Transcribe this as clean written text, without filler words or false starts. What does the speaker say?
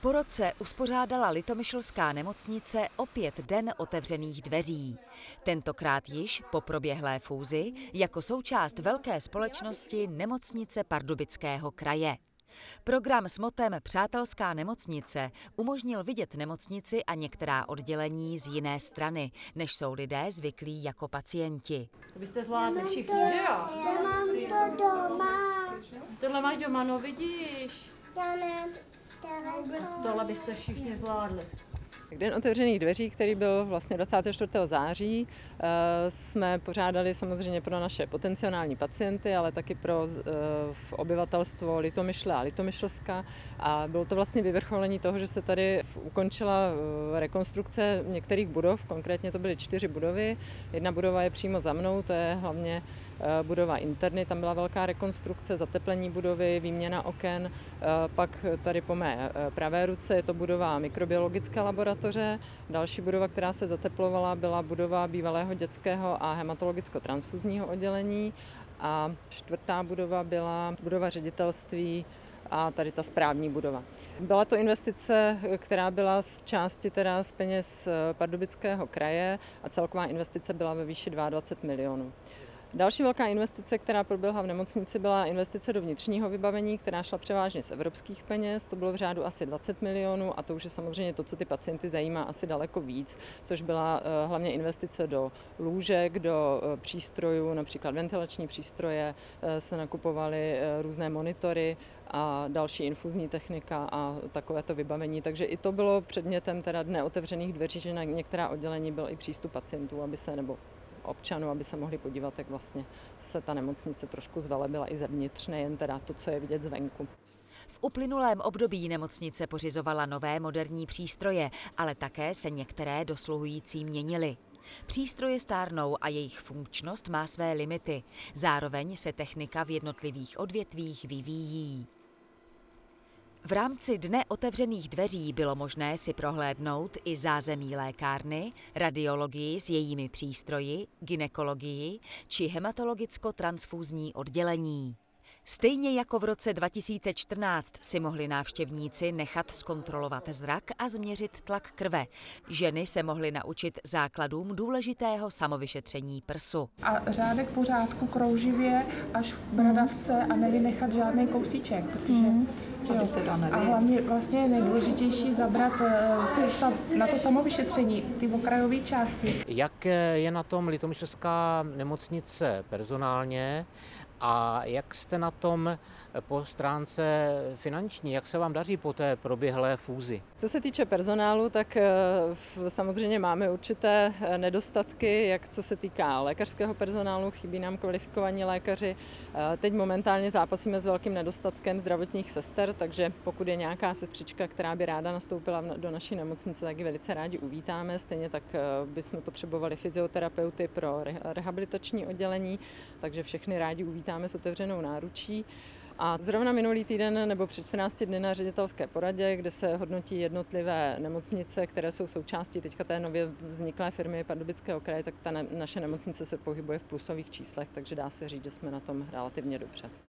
Po roce uspořádala litomyšlská nemocnice opět Den otevřených dveří. Tentokrát již po proběhlé fúzi jako součást velké společnosti Nemocnice Pardubického kraje. Program s motem Přátelská nemocnice umožnil vidět nemocnici a některá oddělení z jiné strany, než jsou lidé zvyklí jako pacienti. To byste zvládli všichni, že jo? Já mám to doma. Tohle máš doma, no vidíš. Já ne. Tohle byste všichni zvládli. Den otevřených dveří, který byl vlastně 24. září, jsme pořádali samozřejmě pro naše potenciální pacienty, ale taky pro obyvatelstvo Litomyšle a Litomyšlska. A bylo to vlastně vyvrcholení toho, že se tady ukončila rekonstrukce některých budov, konkrétně to byly 4 budovy. Jedna budova je přímo za mnou, to je hlavně budova interny, tam byla velká rekonstrukce, zateplení budovy, výměna oken. Pak tady po mé pravé ruce je to budova mikrobiologické laboratoře. Další budova, která se zateplovala, byla budova bývalého dětského a hematologicko-transfuzního oddělení. A 4. budova byla budova ředitelství a tady ta správní budova. Byla to investice, která byla z části teda z peněz Pardubického kraje a celková investice byla ve výši 22 milionů. Další velká investice, která proběhla v nemocnici, byla investice do vnitřního vybavení, která šla převážně z evropských peněz. To bylo v řádu asi 20 milionů a to už je samozřejmě to, co ty pacienty zajímá, asi daleko víc, což byla hlavně investice do lůžek, do přístrojů, například ventilační přístroje, se nakupovaly různé monitory a další infuzní technika a takovéto vybavení. Takže i to bylo předmětem teda Dne otevřených dveří, že na některá oddělení byl i přístup pacientů, nebo občanů, aby se mohli podívat, jak vlastně se ta nemocnice trošku zvelebila i zevnitř, nejen teda to, co je vidět zvenku. V uplynulém období nemocnice pořizovala nové moderní přístroje, ale také se některé dosluhující měnily. Přístroje stárnou a jejich funkčnost má své limity. Zároveň se technika v jednotlivých odvětvích vyvíjí. V rámci Dne otevřených dveří bylo možné si prohlédnout i zázemí lékárny, radiologii s jejími přístroji, gynekologii či hematologicko-transfúzní oddělení. Stejně jako v roce 2014 si mohli návštěvníci nechat zkontrolovat zrak a změřit tlak krve. Ženy se mohly naučit základům důležitého samovyšetření prsu. A řádek pořádku krouživě až v bradavce a nevynechat žádný kousíček, protože a hlavně vlastně je nejdůležitější zabrat si na to samovyšetření, ty okrajové části. Jak je na tom litomyšlská nemocnice personálně a jak jste na tom po stránce finanční, jak se vám daří po té proběhlé fúzi? Co se týče personálu, tak samozřejmě máme určité nedostatky, jak co se týká lékařského personálu, chybí nám kvalifikovaní lékaři. Teď momentálně zápasíme s velkým nedostatkem zdravotních sester, takže pokud je nějaká sestřička, která by ráda nastoupila do naší nemocnice, tak ji velice rádi uvítáme. Stejně tak bychom potřebovali fyzioterapeuty pro rehabilitační oddělení, takže všechny rádi uvítáme s otevřenou náručí. A zrovna minulý týden nebo před 14 dny na ředitelské poradě, kde se hodnotí jednotlivé nemocnice, které jsou součástí teďka té nově vzniklé firmy Pardubického kraje, tak ta naše nemocnice se pohybuje v plusových číslech, takže dá se říct, že jsme na tom relativně dobře.